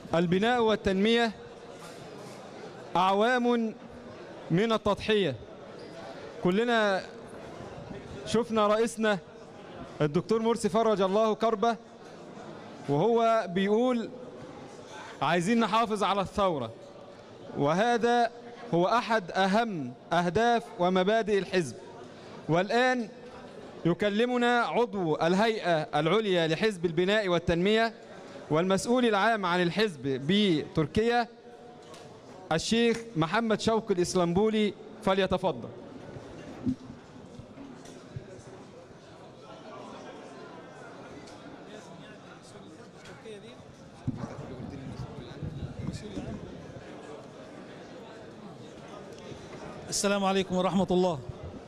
البناء والتنمية أعوام من التضحية. كلنا شفنا رئيسنا الدكتور مرسي فرج الله كربه وهو بيقول عايزين نحافظ على الثورة، وهذا هو أحد أهم أهداف ومبادئ الحزب. والآن يكلمنا عضو الهيئة العليا لحزب البناء والتنمية والمسؤول العام عن الحزب بتركيا الشيخ محمد شوقي الإسلامبولي، فليتفضل. السلام عليكم ورحمة الله.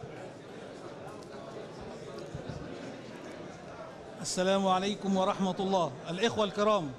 السلام عليكم ورحمة الله. الإخوة الكرام،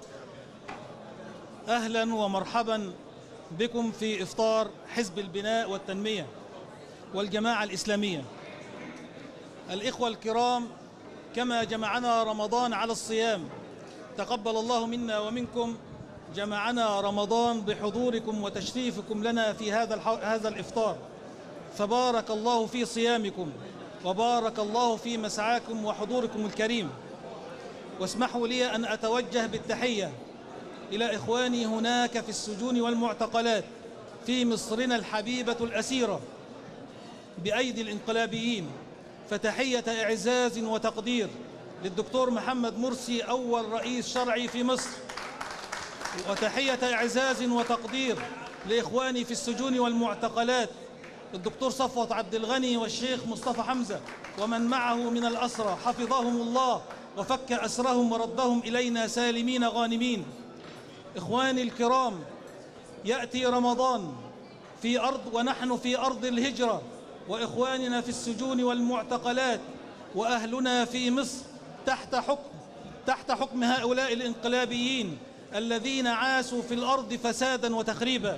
أهلا ومرحبا بكم في إفطار حزب البناء والتنمية والجماعة الإسلامية. الإخوة الكرام، كما جمعنا رمضان على الصيام، تقبل الله منا ومنكم جمعنا رمضان بحضوركم وتشريفكم لنا في هذا الإفطار، فبارك الله في صيامكم وبارك الله في مسعاكم وحضوركم الكريم. واسمحوا لي أن أتوجه بالتحية إلى إخواني هناك في السجون والمعتقلات في مصرنا الحبيبة الأسيرة بأيدي الانقلابيين، فتحية إعزاز وتقدير للدكتور محمد مرسي أول رئيس شرعي في مصر، وتحية إعزاز وتقدير لإخواني في السجون والمعتقلات الدكتور صفوت عبد الغني والشيخ مصطفى حمزة ومن معه من الأسرى، حفظهم الله وفك أسرهم وردهم إلينا سالمين غانمين. إخواني الكرام، يأتي رمضان في أرض ونحن في أرض الهجرة، وإخواننا في السجون والمعتقلات وأهلنا في مصر تحت حكم هؤلاء الانقلابيين الذين عاسوا في الأرض فسادا وتخريبا.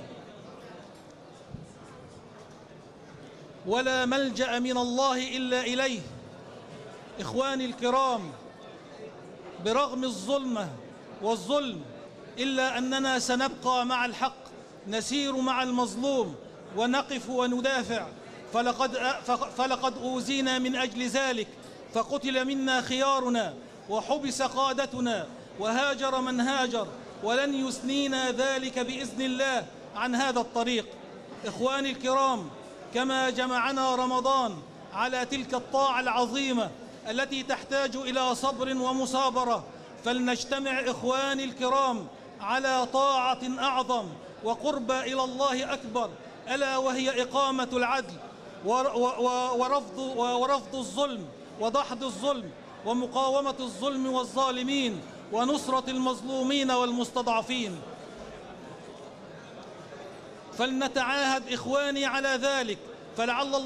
ولا ملجأ من الله إلا إليه. إخواني الكرام، برغم الظلمة والظلم إلا أننا سنبقى مع الحق، نسير مع المظلوم ونقف وندافع، فلقد أوذينا من أجل ذلك، فقتل منا خيارنا وحبس قادتنا وهاجر من هاجر، ولن يثنينا ذلك بإذن الله عن هذا الطريق. إخواني الكرام، كما جمعنا رمضان على تلك الطاعة العظيمة التي تحتاج إلى صبر ومصابرة، فلنجتمع إخواني الكرام على طاعة أعظم وقربى إلى الله أكبر، ألا وهي إقامة العدل ورفض الظلم ودحض الظلم ومقاومة الظلم والظالمين ونصرة المظلومين والمستضعفين. فلنتعاهد إخواني على ذلك، فلعل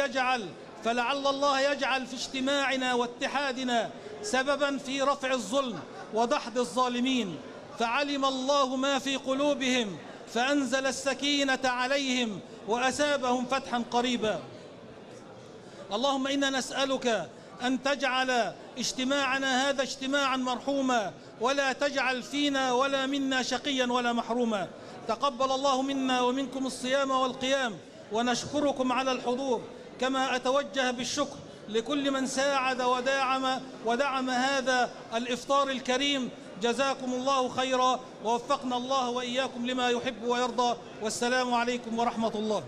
الله يجعل في اجتماعنا واتحادنا سببا في رفع الظلم ودحض الظالمين. فعلم الله ما في قلوبهم فأنزل السكينة عليهم وأثابهم فتحا قريبا. اللهم إنا نسألك أن تجعل اجتماعنا هذا اجتماعا مرحوما، ولا تجعل فينا ولا منا شقيا ولا محروما. تقبل الله منا ومنكم الصيام والقيام، ونشكركم على الحضور، كما أتوجه بالشكر لكل من ساعد ودعم هذا الإفطار الكريم. جزاكم الله خيرا، ووفقنا الله وإياكم لما يحب ويرضى، والسلام عليكم ورحمة الله.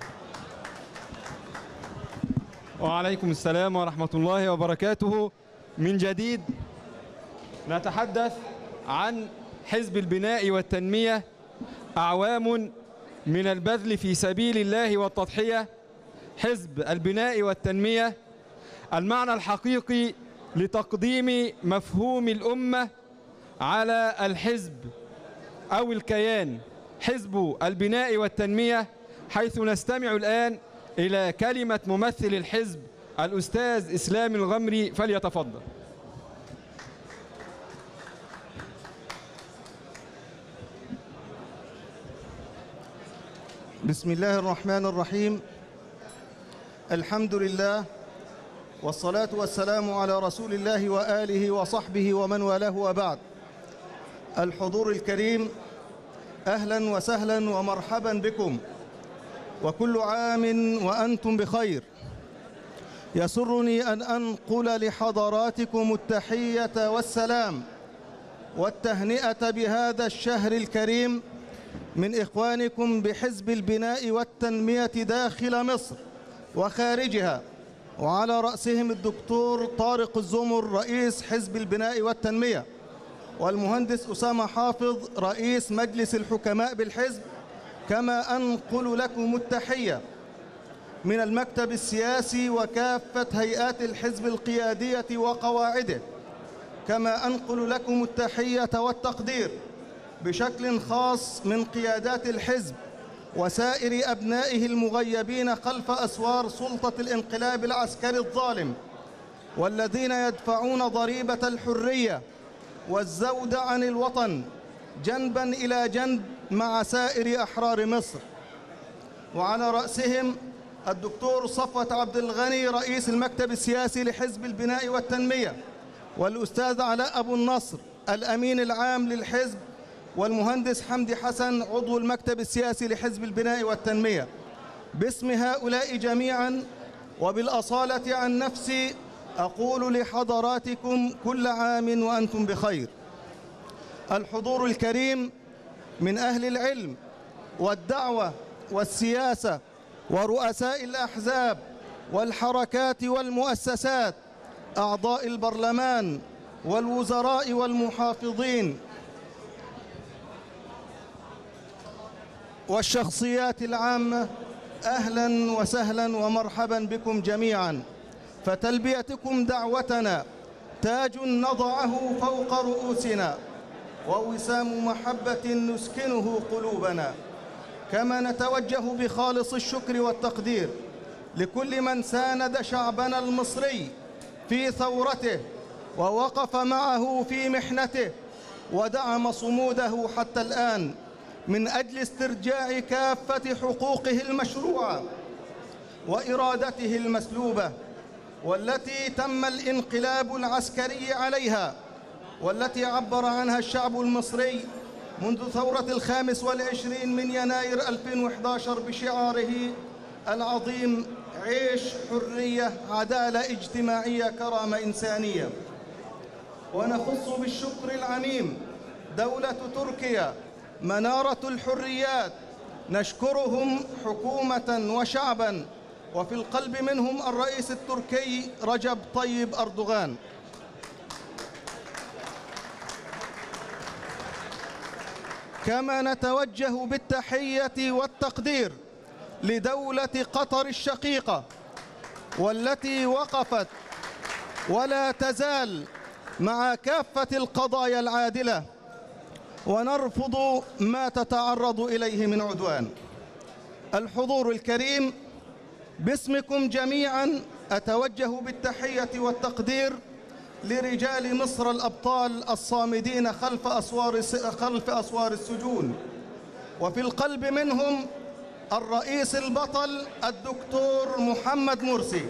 وعليكم السلام ورحمة الله وبركاته. من جديد نتحدث عن حزب البناء والتنمية، أعوام من البذل في سبيل الله والتضحية. حزب البناء والتنمية المعنى الحقيقي لتقديم مفهوم الأمة على الحزب أو الكيان حزب البناء والتنمية، حيث نستمع الآن إلى كلمة ممثل الحزب الأستاذ إسلام الغمري، فليتفضل. بسم الله الرحمن الرحيم. الحمد لله والصلاة والسلام على رسول الله وآله وصحبه ومن والاه، وبعد. الحضور الكريم، أهلا وسهلا ومرحبا بكم، وكل عام وأنتم بخير. يسرني أن أنقل لحضراتكم التحية والسلام والتهنئة بهذا الشهر الكريم من إخوانكم بحزب البناء والتنمية داخل مصر وخارجها، وعلى رأسهم الدكتور طارق الزمر رئيس حزب البناء والتنمية، والمهندس أسامة حافظ رئيس مجلس الحكماء بالحزب. كما أنقل لكم التحية من المكتب السياسي وكافة هيئات الحزب القيادية وقواعده. كما أنقل لكم التحية والتقدير بشكل خاص من قيادات الحزب وسائر أبنائه المغيبين خلف أسوار سلطة الانقلاب العسكري الظالم، والذين يدفعون ضريبة الحرية والزود عن الوطن جنباً إلى جنب مع سائر أحرار مصر، وعلى رأسهم الدكتور صفوت عبد الغني رئيس المكتب السياسي لحزب البناء والتنمية، والأستاذ علاء أبو النصر الأمين العام للحزب، والمهندس حمدي حسن عضو المكتب السياسي لحزب البناء والتنمية. باسم هؤلاء جميعاً وبالأصالة عن نفسي أقول لحضراتكم كل عام وأنتم بخير. الحضور الكريم من أهل العلم والدعوة والسياسة ورؤساء الأحزاب والحركات والمؤسسات، أعضاء البرلمان والوزراء والمحافظين والشخصيات العامة، أهلا وسهلا ومرحبا بكم جميعا. فتلبيتكم دعوتنا تاج نضعه فوق رؤوسنا ووسام محبة نسكنه قلوبنا. كما نتوجه بخالص الشكر والتقدير لكل من ساند شعبنا المصري في ثورته ووقف معه في محنته ودعم صموده حتى الآن من أجل استرجاع كافة حقوقه المشروعة وإرادته المسلوبة، والتي تم الانقلاب العسكري عليها، والتي عبر عنها الشعب المصري منذ ثورة 25 من يناير 2011 بشعاره العظيم: عيش، حرية، عدالة اجتماعية، كرامة إنسانية. ونخص بالشكر العميم دولة تركيا منارة الحريات، نشكرهم حكومة وشعباً، وفي القلب منهم الرئيس التركي رجب طيب أردوغان. كما نتوجه بالتحية والتقدير لدولة قطر الشقيقة، والتي وقفت ولا تزال مع كافة القضايا العادلة، ونرفض ما تتعرض إليه من عدوان. الحضور الكريم، باسمكم جميعاً أتوجه بالتحية والتقدير لرجال مصر الأبطال الصامدين خلف أسوار السجون، وفي القلب منهم الرئيس البطل الدكتور محمد مرسي.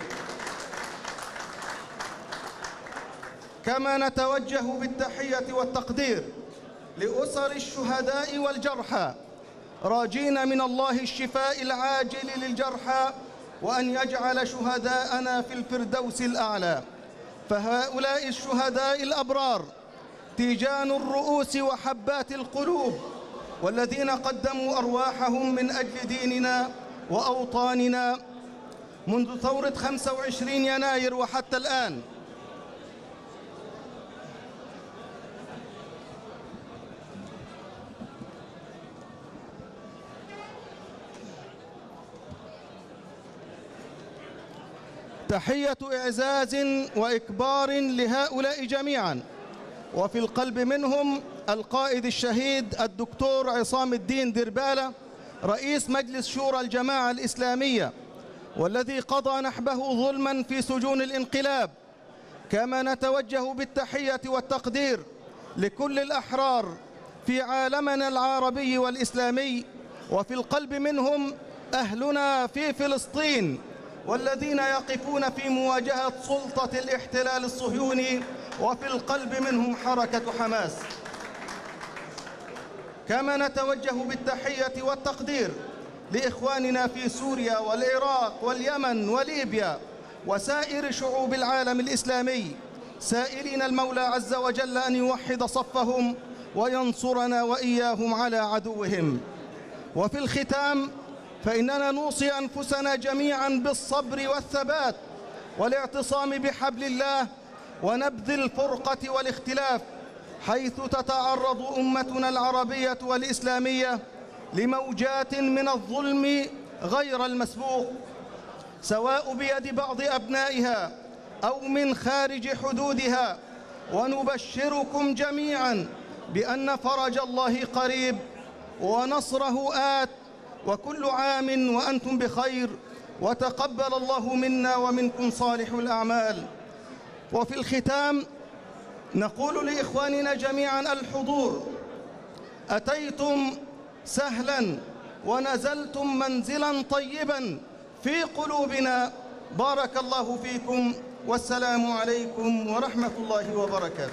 كما نتوجه بالتحية والتقدير لأسر الشهداء والجرحى، راجين من الله الشفاء العاجل للجرحى وأن يجعل شهداءنا في الفردوس الأعلى. فهؤلاء الشهداء الأبرار تيجان الرؤوس وحبات القلوب، والذين قدموا أرواحهم من أجل ديننا وأوطاننا منذ ثورة 25 يناير وحتى الآن. تحية إعزاز وإكبار لهؤلاء جميعاً، وفي القلب منهم القائد الشهيد الدكتور عصام الدين ديربالة رئيس مجلس شورى الجماعة الإسلامية، والذي قضى نحبه ظلماً في سجون الانقلاب. كما نتوجه بالتحية والتقدير لكل الأحرار في عالمنا العربي والإسلامي، وفي القلب منهم أهلنا في فلسطين، والذين يقفون في مواجهة سلطة الاحتلال الصهيوني، وفي القلب منهم حركة حماس. كما نتوجه بالتحية والتقدير لإخواننا في سوريا والعراق واليمن وليبيا وسائر شعوب العالم الإسلامي، سائلين المولى عز وجل أن يوحد صفهم وينصرنا وإياهم على عدوهم. وفي الختام فإننا نوصي أنفسنا جميعاً بالصبر والثبات والاعتصام بحبل الله ونبذ الفرقة والاختلاف، حيث تتعرض أمتنا العربية والإسلامية لموجات من الظلم غير المسبوق، سواء بيد بعض أبنائها أو من خارج حدودها. ونبشركم جميعاً بأن فرج الله قريب ونصره آت، وكل عام وأنتم بخير، وتقبل الله منا ومنكم صالح الأعمال. وفي الختام نقول لإخواننا جميعاً الحضور: أتيتم سهلاً ونزلتم منزلاً طيباً في قلوبنا. بارك الله فيكم، والسلام عليكم ورحمة الله وبركاته.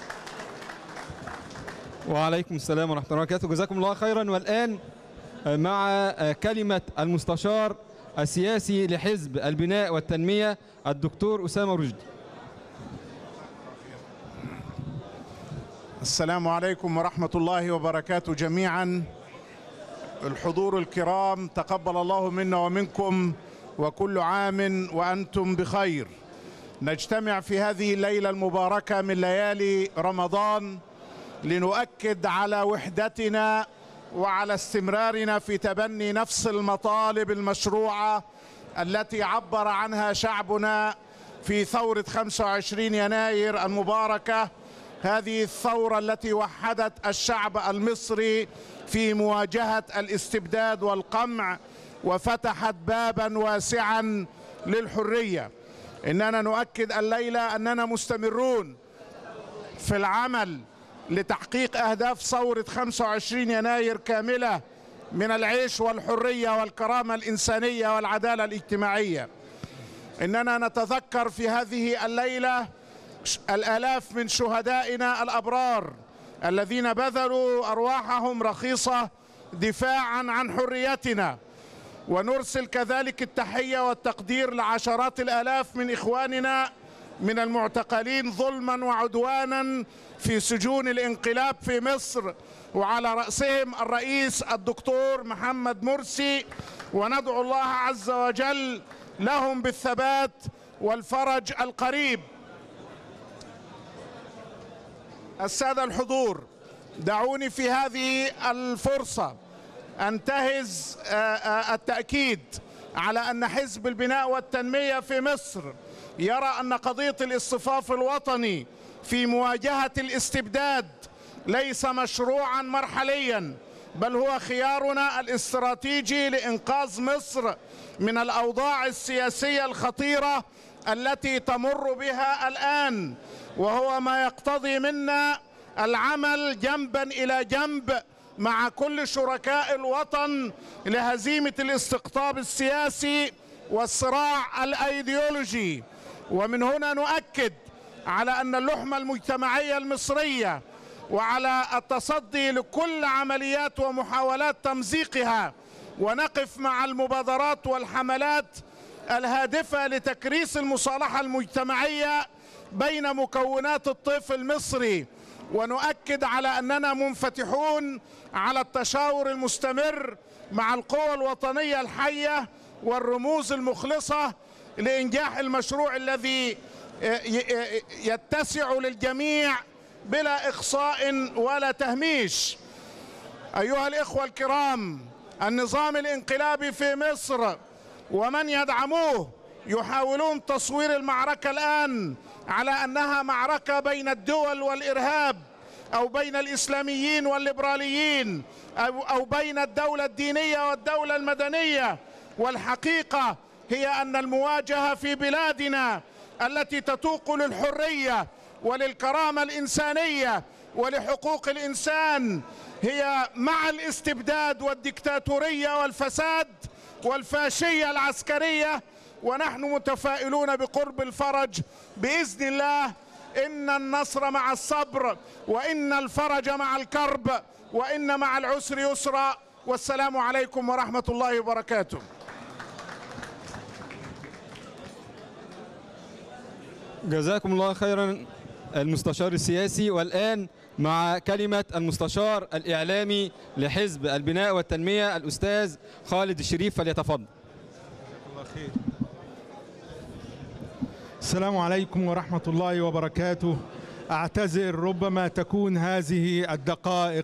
وعليكم السلام ورحمة الله وبركاته. جزاكم الله خيرا. والآن مع كلمة المستشار السياسي لحزب البناء والتنمية الدكتور أسامة رشدي. السلام عليكم ورحمة الله وبركاته جميعا. الحضور الكرام، تقبل الله منا ومنكم، وكل عام وأنتم بخير. نجتمع في هذه الليلة المباركة من ليالي رمضان لنؤكد على وحدتنا وعلى استمرارنا في تبني نفس المطالب المشروعة التي عبر عنها شعبنا في ثورة 25 يناير المباركة، هذه الثورة التي وحدت الشعب المصري في مواجهة الاستبداد والقمع وفتحت بابا واسعا للحرية. إننا نؤكد الليلة أننا مستمرون في العمل لتحقيق أهداف ثورة 25 يناير كاملة من العيش والحرية والكرامة الإنسانية والعدالة الاجتماعية. إننا نتذكر في هذه الليلة الآلاف من شهدائنا الأبرار الذين بذلوا أرواحهم رخيصة دفاعا عن حريتنا، ونرسل كذلك التحية والتقدير لعشرات الآلاف من إخواننا من المعتقلين ظلما وعدوانا في سجون الانقلاب في مصر، وعلى رأسهم الرئيس الدكتور محمد مرسي، وندعو الله عز وجل لهم بالثبات والفرج القريب. السادة الحضور، دعوني في هذه الفرصة أنتهز التأكيد على أن حزب البناء والتنمية في مصر يرى أن قضية الاصطفاف الوطني في مواجهة الاستبداد ليس مشروعا مرحليا، بل هو خيارنا الاستراتيجي لإنقاذ مصر من الأوضاع السياسية الخطيرة التي تمر بها الآن، وهو ما يقتضي منا العمل جنبا إلى جنب مع كل شركاء الوطن لهزيمة الاستقطاب السياسي والصراع الأيديولوجي. ومن هنا نؤكد على أن اللحمة المجتمعية المصرية وعلى التصدي لكل عمليات ومحاولات تمزيقها، ونقف مع المبادرات والحملات الهادفة لتكريس المصالحة المجتمعية بين مكونات الطيف المصري، ونؤكد على أننا منفتحون على التشاور المستمر مع القوى الوطنية الحية والرموز المخلصة لإنجاح المشروع الذي يتسع للجميع بلا إقصاء ولا تهميش. أيها الإخوة الكرام، النظام الانقلابي في مصر ومن يدعموه يحاولون تصوير المعركة الآن على أنها معركة بين الدول والإرهاب، أو بين الإسلاميين والليبراليين، أو بين الدولة الدينية والدولة المدنية. والحقيقة هي أن المواجهة في بلادنا التي تتوق للحرية وللكرامة الإنسانية ولحقوق الإنسان هي مع الاستبداد والديكتاتورية والفساد والفاشية العسكرية، ونحن متفائلون بقرب الفرج بإذن الله. إن النصر مع الصبر، وإن الفرج مع الكرب، وإن مع العسر يسرا، والسلام عليكم ورحمة الله وبركاته. جزاكم الله خيرا المستشار السياسي. والآن مع كلمة المستشار الإعلامي لحزب البناء والتنمية الأستاذ خالد الشريف، فليتفضل. الله خير. السلام عليكم ورحمة الله وبركاته. أعتذر، ربما تكون هذه الدقائق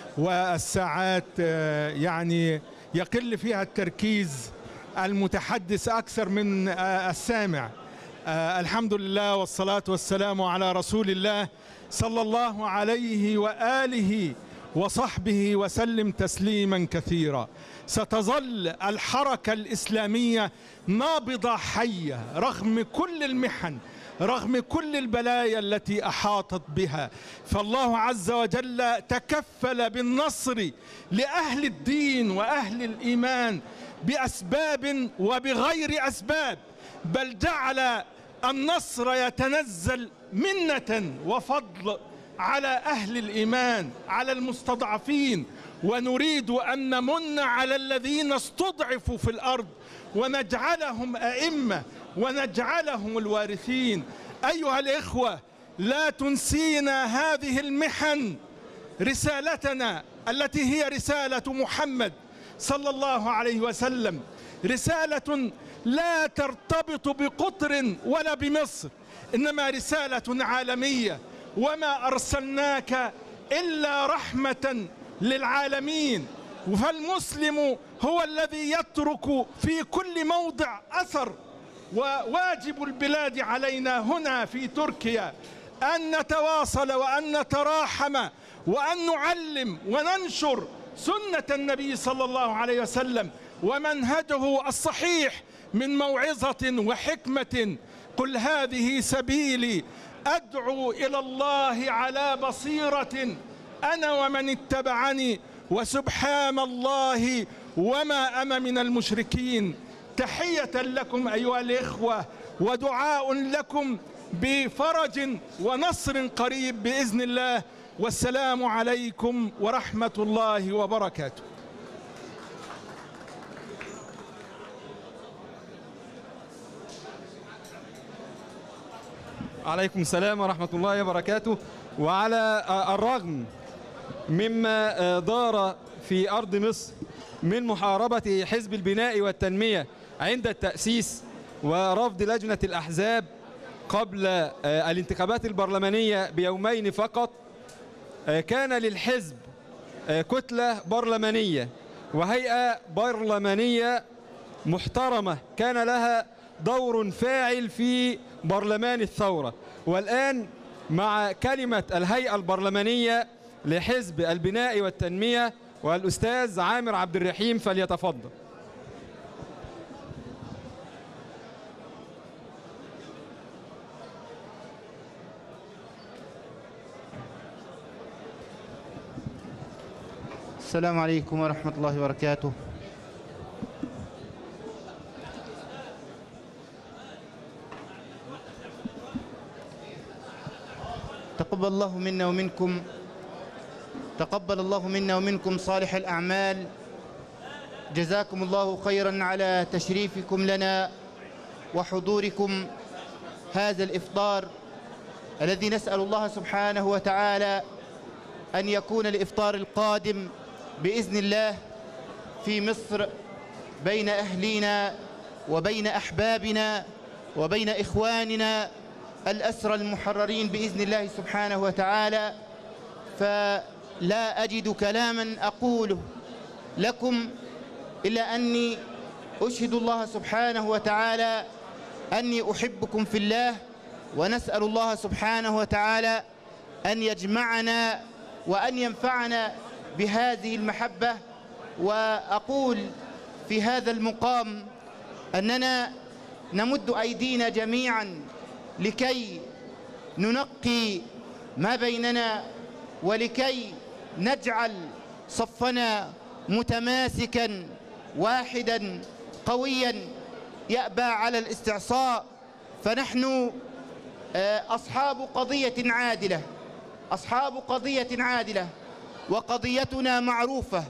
والساعات يعني يقل فيها التركيز المتحدث أكثر من السامع. الحمد لله والصلاة والسلام على رسول الله صلى الله عليه وآله وصحبه وسلم تسليما كثيرا. ستظل الحركة الإسلامية نابضة حية رغم كل المحن، رغم كل البلايا التي أحاطت بها، فالله عز وجل تكفل بالنصر لأهل الدين وأهل الإيمان بأسباب وبغير أسباب، بل جعل النصر يتنزل منة وفضل على أهل الإيمان، على المستضعفين، ونريد أن نمن على الذين استضعفوا في الأرض ونجعلهم أئمة ونجعلهم الوارثين. أيها الإخوة، لا تنسينا هذه المحن رسالتنا التي هي رسالة محمد صلى الله عليه وسلم، رسالة لا ترتبط بقطر ولا بمصر، إنما رسالة عالمية، وما أرسلناك إلا رحمة للعالمين. فالمسلم هو الذي يترك في كل موضع أثر، وواجب البلاد علينا هنا في تركيا أن نتواصل وأن نتراحم وأن نعلم وننشر سنة النبي صلى الله عليه وسلم ومنهجه الصحيح من موعظة وحكمة. قل هذه سبيلي أدعو إلى الله على بصيرة أنا ومن اتبعني وسبحان الله وما أنا من المشركين. تحية لكم أيها الإخوة، ودعاء لكم بفرج ونصر قريب بإذن الله، والسلام عليكم ورحمة الله وبركاته. عليكم السلام ورحمة الله وبركاته. وعلى الرغم مما دار في أرض مصر من محاربة حزب البناء والتنمية عند التأسيس ورفض لجنة الأحزاب قبل الانتخابات البرلمانية بيومين فقط، كان للحزب كتلة برلمانية وهيئة برلمانية محترمة كان لها دور فاعل في برلمان الثورة. والآن مع كلمة الهيئة البرلمانية لحزب البناء والتنمية والأستاذ عامر عبد الرحيم، فليتفضل. السلام عليكم ورحمة الله وبركاته. تقبل الله منا ومنكم، تقبل الله منا ومنكم صالح الأعمال. جزاكم الله خيرا على تشريفكم لنا وحضوركم هذا الإفطار الذي نسأل الله سبحانه وتعالى أن يكون الإفطار القادم بإذن الله في مصر بين أهلينا وبين أحبابنا وبين إخواننا الأسرى المحررين بإذن الله سبحانه وتعالى. فلا أجد كلاما أقوله لكم إلا أني أشهد الله سبحانه وتعالى أني أحبكم في الله، ونسأل الله سبحانه وتعالى أن يجمعنا وأن ينفعنا بهذه المحبة. وأقول في هذا المقام أننا نمد أيدينا جميعا لكي ننقي ما بيننا ولكي نجعل صفنا متماسكا واحدا قويا يأبى على الاستعصاء. فنحن أصحاب قضية عادلة، أصحاب قضية عادلة، وقضيتنا معروفة،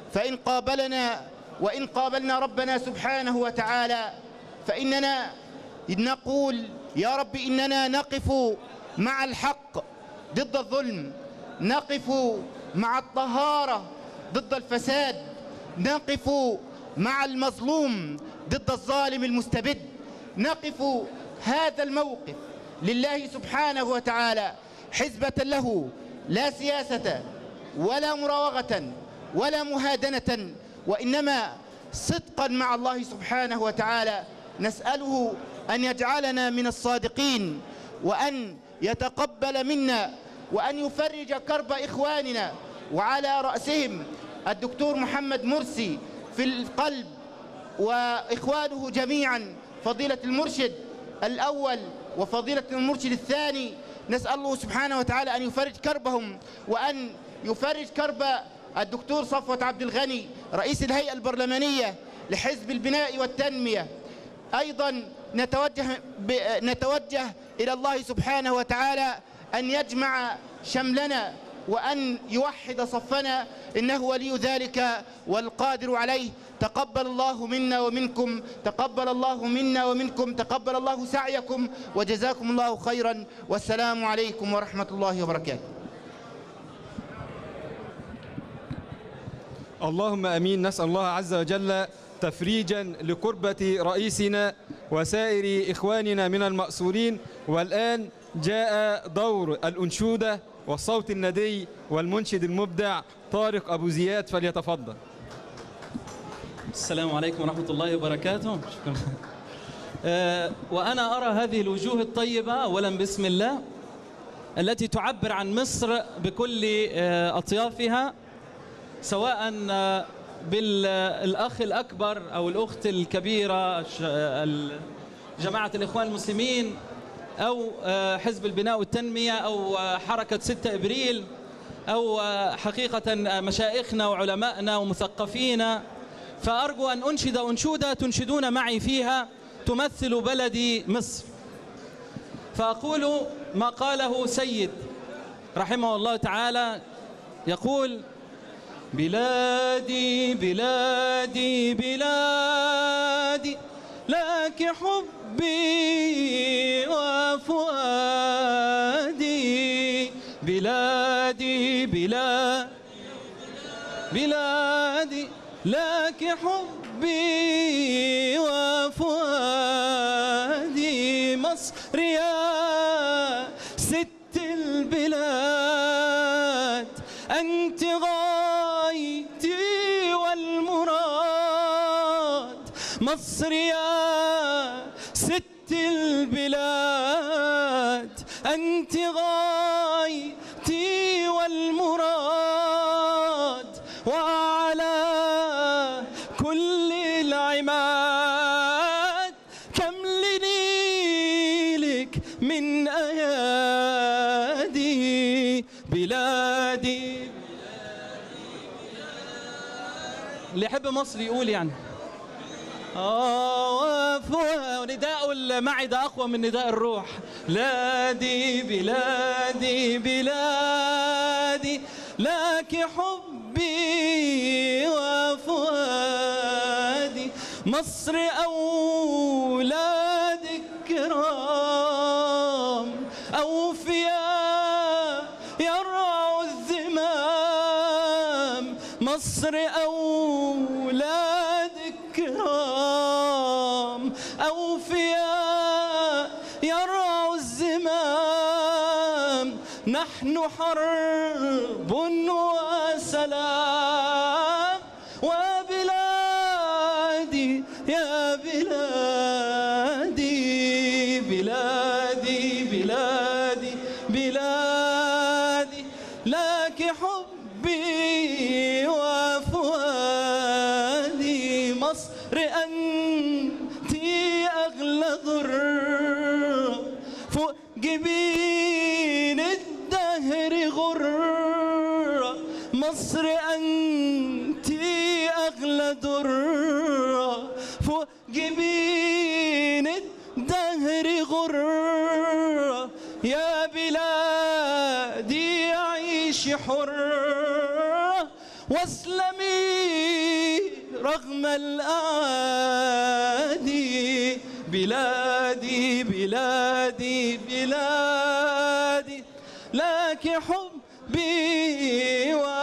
وإن قابلنا ربنا سبحانه وتعالى فإننا نقول يا رب إننا نقف مع الحق ضد الظلم، نقف مع الطهارة ضد الفساد، نقف مع المظلوم ضد الظالم المستبد، نقف هذا الموقف لله سبحانه وتعالى حزبة له، لا سياسة ولا مراوغة ولا مهادنة، وإنما صدقا مع الله سبحانه وتعالى. نسأله أن يجعلنا من الصادقين، وأن يتقبل منا، وأن يفرج كرب إخواننا، وعلى رأسهم الدكتور محمد مرسي في القلب وإخوانه جميعا، فضيلة المرشد الأول وفضيلة المرشد الثاني. نسأل الله سبحانه وتعالى أن يفرج كربهم، وأن يفرج كرب الدكتور صفوت عبد الغني رئيس الهيئة البرلمانية لحزب البناء والتنمية. أيضا نتوجه إلى الله سبحانه وتعالى أن يجمع شملنا وأن يوحد صفنا، إنه ولي ذلك والقادر عليه. تقبل الله منا ومنكم، تقبل الله منا ومنكم، تقبل الله سعيكم، وجزاكم الله خيرا، والسلام عليكم ورحمة الله وبركاته. اللهم أمين. نسأل الله عز وجل تفريجا لكربة رئيسنا وسائر إخواننا من المأسورين. والآن جاء دور الأنشودة والصوت الندي والمنشد المبدع طارق أبو زياد، فليتفضل. السلام عليكم ورحمة الله وبركاته. شكرا. وأنا أرى هذه الوجوه الطيبة أولا بسم الله التي تعبر عن مصر بكل أطيافها، سواء بالأخ الأكبر أو الأخت الكبيرة جماعة الإخوان المسلمين أو حزب البناء والتنمية أو حركة 6 إبريل أو حقيقة مشايخنا وعلمائنا ومثقفينا. فأرجو أن أنشد أنشودة تنشدون معي فيها تمثل بلدي مصر. فأقول ما قاله سيد رحمه الله تعالى، يقول: بلادي بلادي بلادي لك حبي وفؤادي، بلادي بلادي بلادي لك حبي وفؤادي، مصر يا ست البلاد أنت غايتي والمراد، مصر يا ست البلاد أنت غايتي والمراد، وعلى كل العماد كم لنيلك من أيادي، بلادي اللي يحب مصر يقول يعني. نداء المعدة أقوى من نداء الروح. بلادي بلادي بلادي لك حبي وفؤادي، مصر أولادك كرام أوفياء يرعوا الذمام، مصر أولادك كرام أوفياء يرعوا الزمام، نحن حرب وسلام، وبلادي يا بلادي بلادي بلادي بلادي لك حبي وفؤادي، مصر أنت أغلى ضر فوق جبين الدهر غرة، مصر أنت أغلى ضر فوق جبين الدهر غرة، يا بلادي عيش حرة رغم الأعادي، بلادي بلادي بلادي، لك حبي